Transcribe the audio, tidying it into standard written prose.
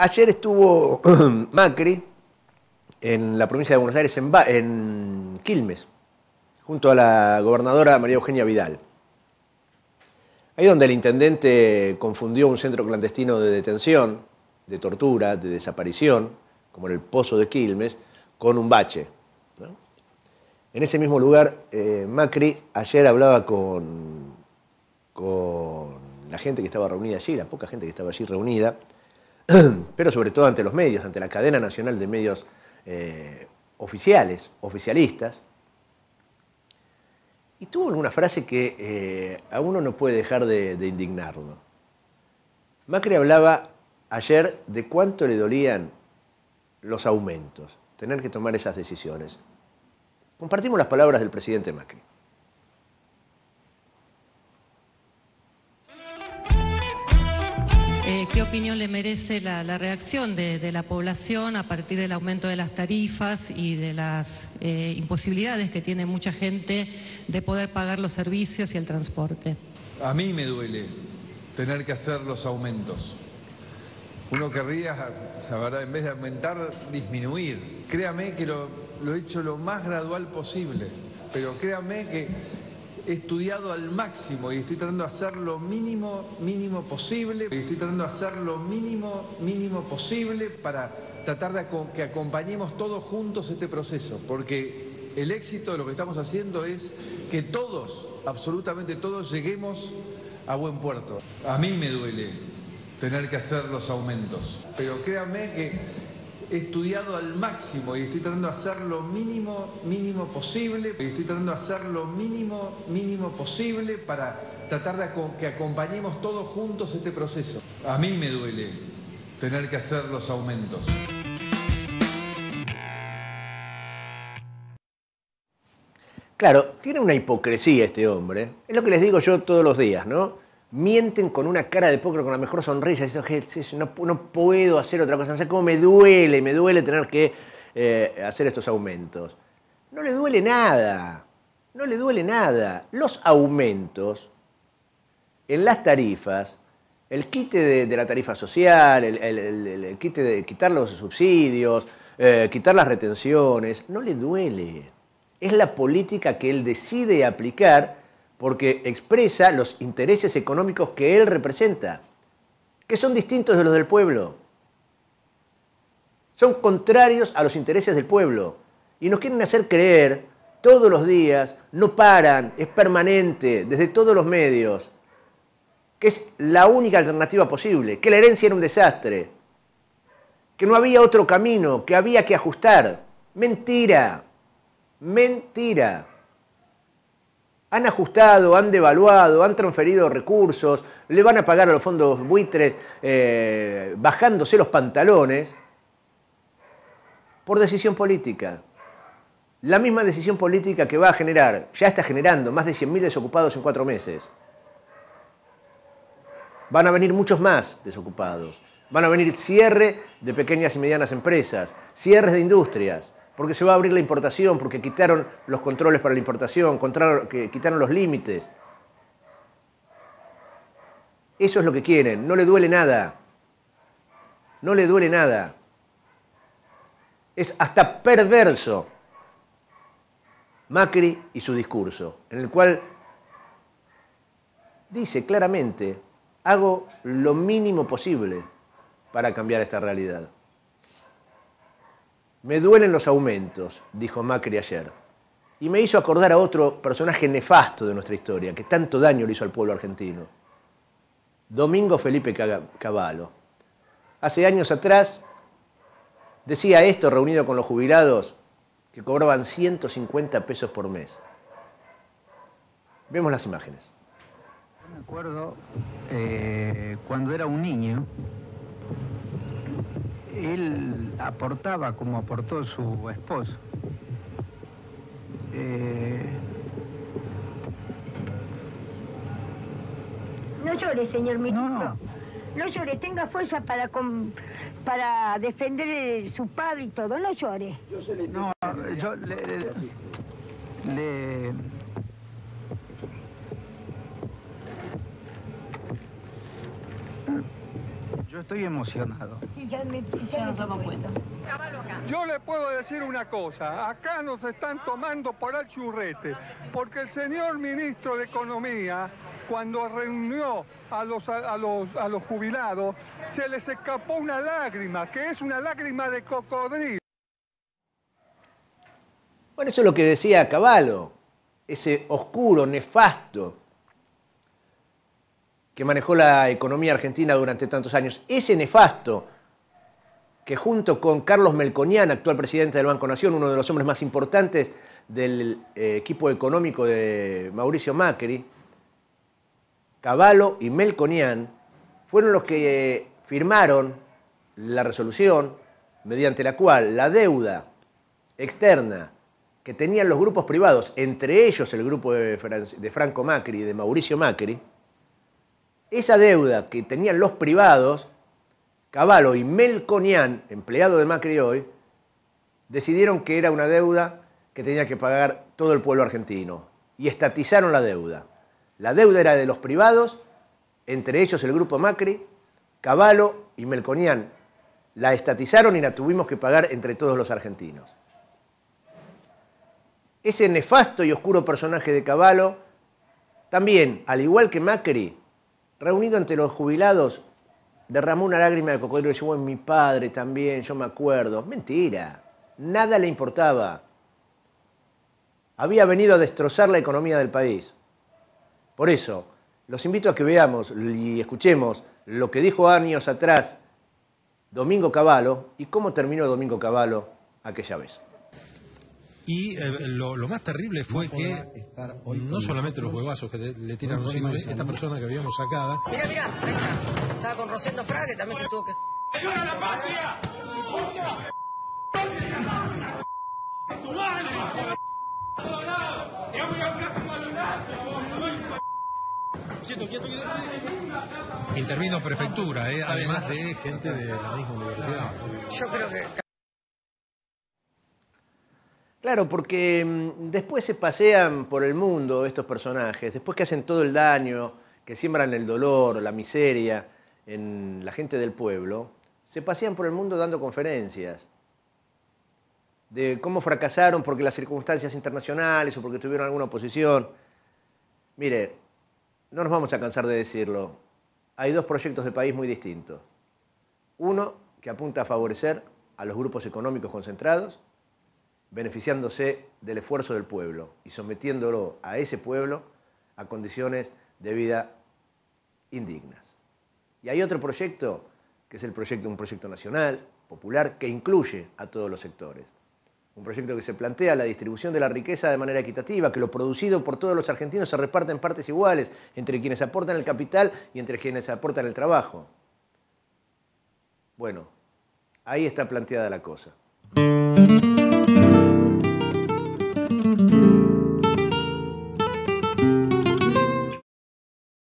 Ayer estuvo Macri en la provincia de Buenos Aires, en Quilmes, junto a la gobernadora María Eugenia Vidal. Ahí donde el intendente confundió un centro clandestino de detención, de tortura, de desaparición, como en el Pozo de Quilmes, con un bache, ¿no? En ese mismo lugar, Macri ayer hablaba con la gente que estaba reunida allí, la poca gente que estaba allí reunida, pero sobre todo ante los medios, ante la cadena nacional de medios oficiales, oficialistas. Y tuvo alguna frase que a uno no puede dejar de indignarlo. Macri hablaba ayer de cuánto le dolían los aumentos, tener que tomar esas decisiones. Compartimos las palabras del presidente Macri. ¿Qué opinión le merece la reacción de la población a partir del aumento de las tarifas y de las imposibilidades que tiene mucha gente de poder pagar los servicios y el transporte? A mí me duele tener que hacer los aumentos. Uno querría, la verdad, en vez de aumentar, disminuir. Créame que lo he hecho lo más gradual posible, pero créame que he estudiado al máximo y estoy tratando de hacer lo mínimo posible. Para tratar de que acompañemos todos juntos este proceso, porque el éxito de lo que estamos haciendo es que todos, absolutamente todos, lleguemos a buen puerto. A mí me duele tener que hacer los aumentos, pero créanme que he estudiado al máximo y estoy tratando de hacer lo mínimo posible. Para tratar de que acompañemos todos juntos este proceso. A mí me duele tener que hacer los aumentos. Claro, tiene una hipocresía este hombre. Es lo que les digo yo todos los días, ¿no? Mienten con una cara de póker, con la mejor sonrisa, diciendo, no puedo hacer otra cosa, no sé cómo me duele tener que hacer estos aumentos. No le duele nada, no le duele nada. Los aumentos en las tarifas, el quite de la tarifa social, el quite de quitar los subsidios, quitar las retenciones, no le duele. Es la política que él decide aplicar porque expresa los intereses económicos que él representa, que son distintos de los del pueblo. Son contrarios a los intereses del pueblo. Y nos quieren hacer creer todos los días, no paran, es permanente, desde todos los medios, que es la única alternativa posible, que la herencia era un desastre, que no había otro camino, que había que ajustar. Mentira, mentira. Han ajustado, han devaluado, han transferido recursos, le van a pagar a los fondos buitres bajándose los pantalones por decisión política. La misma decisión política que va a generar, ya está generando, más de 100.000 desocupados en 4 meses. Van a venir muchos más desocupados. Van a venir cierre de pequeñas y medianas empresas, cierres de industrias, porque se va a abrir la importación, porque quitaron los controles para la importación, quitaron los límites. Eso es lo que quieren, no le duele nada. No le duele nada. Es hasta perverso Macri y su discurso, en el cual dice claramente, hago lo mínimo posible para cambiar esta realidad. Me duelen los aumentos, dijo Macri ayer. Y me hizo acordar a otro personaje nefasto de nuestra historia, que tanto daño le hizo al pueblo argentino. Domingo Felipe Cavallo. Hace años atrás decía esto reunido con los jubilados que cobraban 150 pesos por mes. Vemos las imágenes. Yo me acuerdo cuando era un niño, él aportaba como aportó su esposo. No llore, señor ministro. No. No llore, tenga fuerza para defender su padre y todo. No llore. No, yo estoy emocionado. Sí, ya nos damos cuenta. Yo le puedo decir una cosa, acá nos están tomando por el churrete, porque el señor ministro de Economía, cuando reunió a los jubilados, se les escapó una lágrima, que es una lágrima de cocodrilo. Bueno, eso es lo que decía Cavallo, ese oscuro, nefasto, que manejó la economía argentina durante tantos años. Ese nefasto que junto con Carlos Melconian, actual presidente del Banco Nación, uno de los hombres más importantes del equipo económico de Mauricio Macri, Cavallo y Melconian fueron los que firmaron la resolución mediante la cual la deuda externa que tenían los grupos privados, entre ellos el grupo de Franco Macri y de Mauricio Macri, esa deuda que tenían los privados, Cavallo y Melconian, empleado de Macri hoy, decidieron que era una deuda que tenía que pagar todo el pueblo argentino y estatizaron la deuda. La deuda era de los privados, entre ellos el grupo Macri, Cavallo y Melconian la estatizaron y la tuvimos que pagar entre todos los argentinos. Ese nefasto y oscuro personaje de Cavallo, también, al igual que Macri, reunido ante los jubilados, derramó una lágrima de cocodrilo y dijo, bueno, mi padre también, yo me acuerdo. Mentira, nada le importaba. Había venido a destrozar la economía del país. Por eso, los invito a que veamos y escuchemos lo que dijo años atrás Domingo Cavallo y cómo terminó Domingo Cavallo aquella vez. Y lo más terrible fue que no solamente los huevazos que le tiraron, sino esta persona que habíamos sacada. Mira, ahí está. Estaba con Rosendo Fra, que también se tuvo que... ¡Ayuda a la patria! Intervino prefectura, además de gente de la misma universidad. Yo creo que... Claro, porque después se pasean por el mundo estos personajes, después que hacen todo el daño, que siembran el dolor, la miseria en la gente del pueblo, se pasean por el mundo dando conferencias de cómo fracasaron porque las circunstancias internacionales o porque tuvieron alguna oposición. Mire, no nos vamos a cansar de decirlo, hay dos proyectos de país muy distintos. Uno que apunta a favorecer a los grupos económicos concentrados, beneficiándose del esfuerzo del pueblo y sometiéndolo a ese pueblo a condiciones de vida indignas. Y hay otro proyecto, que es un proyecto nacional, popular, que incluye a todos los sectores. Un proyecto que se plantea la distribución de la riqueza de manera equitativa, que lo producido por todos los argentinos se reparta en partes iguales entre quienes aportan el capital y entre quienes aportan el trabajo. Bueno, ahí está planteada la cosa.